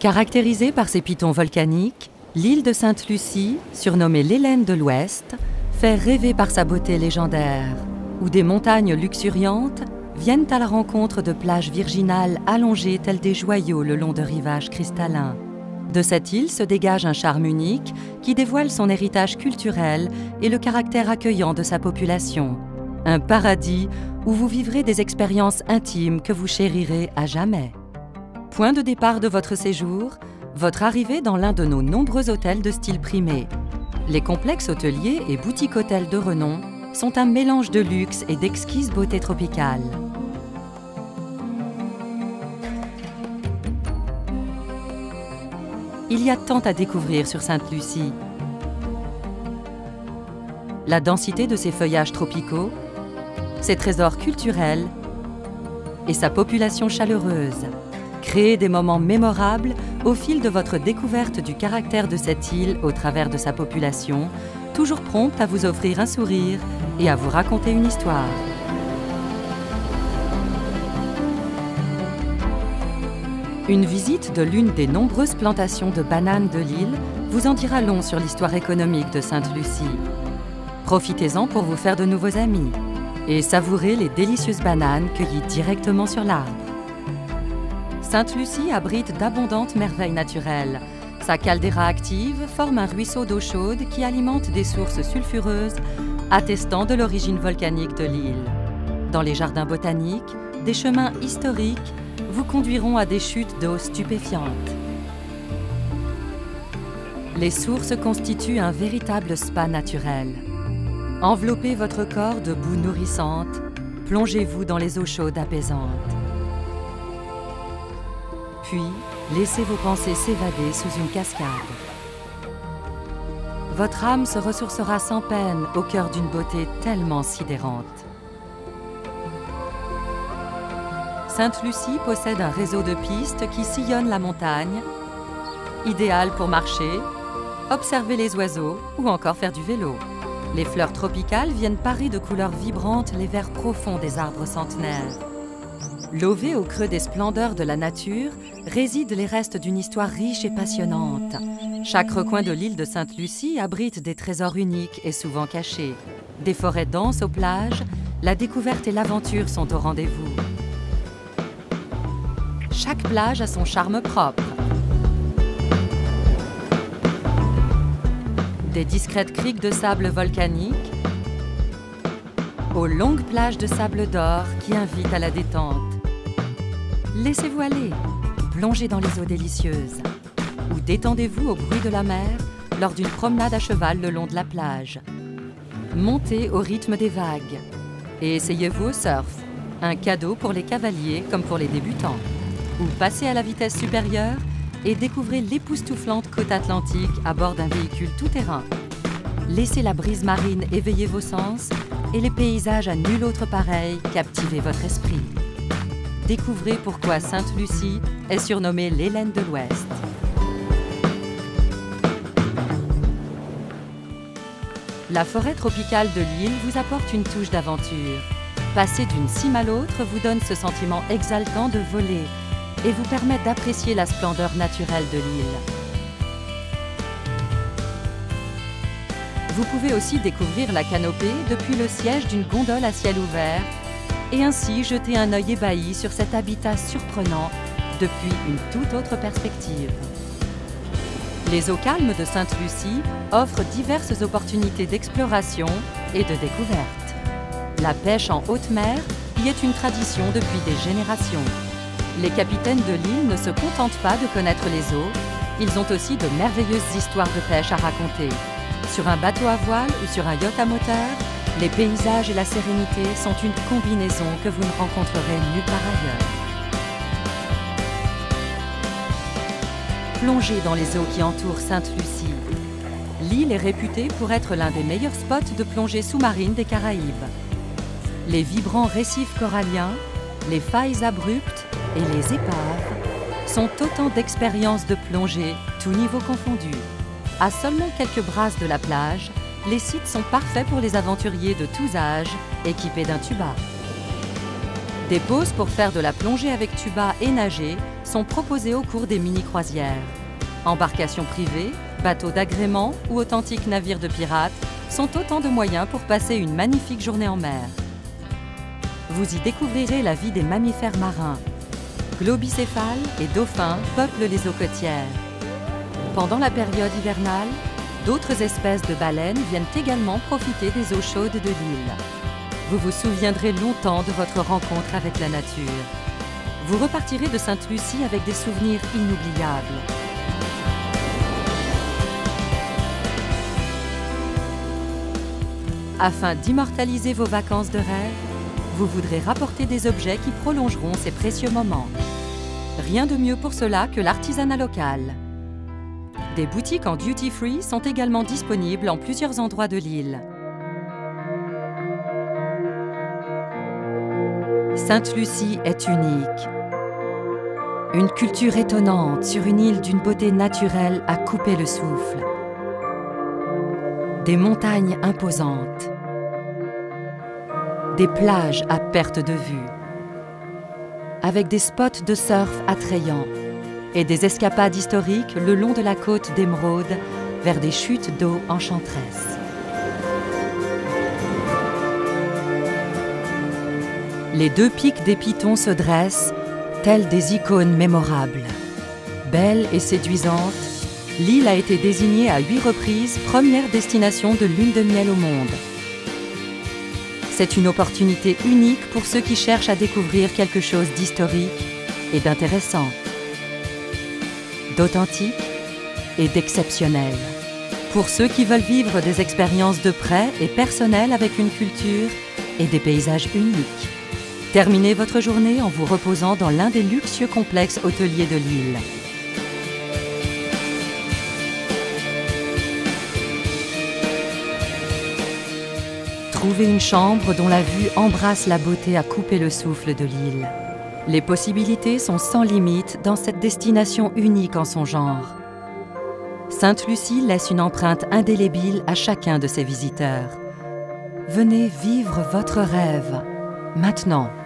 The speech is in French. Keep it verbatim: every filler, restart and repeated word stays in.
Caractérisée par ses pitons volcaniques, l'île de Sainte-Lucie, surnommée l'Hélène de l'Ouest, fait rêver par sa beauté légendaire, où des montagnes luxuriantes viennent à la rencontre de plages virginales allongées telles des joyaux le long de rivages cristallins. De cette île se dégage un charme unique qui dévoile son héritage culturel et le caractère accueillant de sa population. Un paradis où vous vivrez des expériences intimes que vous chérirez à jamais. Point de départ de votre séjour, votre arrivée dans l'un de nos nombreux hôtels de style primé. Les complexes hôteliers et boutiques hôtels de renom sont un mélange de luxe et d'exquise beauté tropicale. Il y a tant à découvrir sur Sainte-Lucie. La densité de ses feuillages tropicaux, ses trésors culturels et sa population chaleureuse. Créez des moments mémorables au fil de votre découverte du caractère de cette île au travers de sa population, toujours prompte à vous offrir un sourire et à vous raconter une histoire. Une visite de l'une des nombreuses plantations de bananes de l'île vous en dira long sur l'histoire économique de Sainte-Lucie. Profitez-en pour vous faire de nouveaux amis et savourez les délicieuses bananes cueillies directement sur l'arbre. Sainte-Lucie abrite d'abondantes merveilles naturelles. Sa caldeira active forme un ruisseau d'eau chaude qui alimente des sources sulfureuses, attestant de l'origine volcanique de l'île. Dans les jardins botaniques, des chemins historiques vous conduiront à des chutes d'eau stupéfiantes. Les sources constituent un véritable spa naturel. Enveloppez votre corps de boue nourrissante, plongez-vous dans les eaux chaudes apaisantes. Puis, laissez vos pensées s'évader sous une cascade. Votre âme se ressourcera sans peine au cœur d'une beauté tellement sidérante. Sainte-Lucie possède un réseau de pistes qui sillonnent la montagne, idéal pour marcher, observer les oiseaux ou encore faire du vélo. Les fleurs tropicales viennent parer de couleurs vibrantes les verts profonds des arbres centenaires. Lové au creux des splendeurs de la nature, résident les restes d'une histoire riche et passionnante. Chaque recoin de l'île de Sainte-Lucie abrite des trésors uniques et souvent cachés. Des forêts denses aux plages, la découverte et l'aventure sont au rendez-vous. Chaque plage a son charme propre. Des discrètes criques de sable volcanique aux longues plages de sable d'or qui invitent à la détente. Laissez-vous aller, plongez dans les eaux délicieuses ou détendez-vous au bruit de la mer lors d'une promenade à cheval le long de la plage. Montez au rythme des vagues et essayez-vous au surf, un cadeau pour les cavaliers comme pour les débutants. Ou passez à la vitesse supérieure et découvrez l'époustouflante côte atlantique à bord d'un véhicule tout-terrain. Laissez la brise marine éveiller vos sens et les paysages à nul autre pareil captiver votre esprit. Découvrez pourquoi Sainte-Lucie est surnommée l'Hélène de l'Ouest. La forêt tropicale de l'île vous apporte une touche d'aventure. Passer d'une cime à l'autre vous donne ce sentiment exaltant de voler et vous permet d'apprécier la splendeur naturelle de l'île. Vous pouvez aussi découvrir la canopée depuis le siège d'une gondole à ciel ouvert et ainsi jeter un œil ébahi sur cet habitat surprenant depuis une toute autre perspective. Les eaux calmes de Sainte-Lucie offrent diverses opportunités d'exploration et de découverte. La pêche en haute mer y est une tradition depuis des générations. Les capitaines de l'île ne se contentent pas de connaître les eaux, ils ont aussi de merveilleuses histoires de pêche à raconter. Sur un bateau à voile ou sur un yacht à moteur, les paysages et la sérénité sont une combinaison que vous ne rencontrerez nulle part ailleurs. Plongez dans les eaux qui entourent Sainte-Lucie. L'île est réputée pour être l'un des meilleurs spots de plongée sous-marine des Caraïbes. Les vibrants récifs coralliens, les failles abruptes et les épaves sont autant d'expériences de plongée, tous niveaux confondus. À seulement quelques brasses de la plage, les sites sont parfaits pour les aventuriers de tous âges, équipés d'un tuba. Des pauses pour faire de la plongée avec tuba et nager sont proposées au cours des mini-croisières. Embarcations privées, bateaux d'agrément ou authentiques navires de pirates sont autant de moyens pour passer une magnifique journée en mer. Vous y découvrirez la vie des mammifères marins. Globicéphales et dauphins peuplent les eaux côtières. Pendant la période hivernale, d'autres espèces de baleines viennent également profiter des eaux chaudes de l'île. Vous vous souviendrez longtemps de votre rencontre avec la nature. Vous repartirez de Sainte-Lucie avec des souvenirs inoubliables. Afin d'immortaliser vos vacances de rêve, vous voudrez rapporter des objets qui prolongeront ces précieux moments. Rien de mieux pour cela que l'artisanat local. Des boutiques en duty-free sont également disponibles en plusieurs endroits de l'île. Sainte-Lucie est unique. Une culture étonnante sur une île d'une beauté naturelle à couper le souffle. Des montagnes imposantes. Des plages à perte de vue. Avec des spots de surf attrayants et des escapades historiques le long de la côte d'Émeraude vers des chutes d'eau enchanteresses. Les deux pics des Pitons se dressent, telles des icônes mémorables. Belle et séduisante, l'île a été désignée à huit reprises première destination de lune de miel au monde. C'est une opportunité unique pour ceux qui cherchent à découvrir quelque chose d'historique et d'intéressant, d'authentique et d'exceptionnel. Pour ceux qui veulent vivre des expériences de près et personnelles avec une culture et des paysages uniques. Terminez votre journée en vous reposant dans l'un des luxueux complexes hôteliers de l'île. Trouvez une chambre dont la vue embrasse la beauté à couper le souffle de l'île. Les possibilités sont sans limite dans cette destination unique en son genre. Sainte-Lucie laisse une empreinte indélébile à chacun de ses visiteurs. Venez vivre votre rêve, maintenant.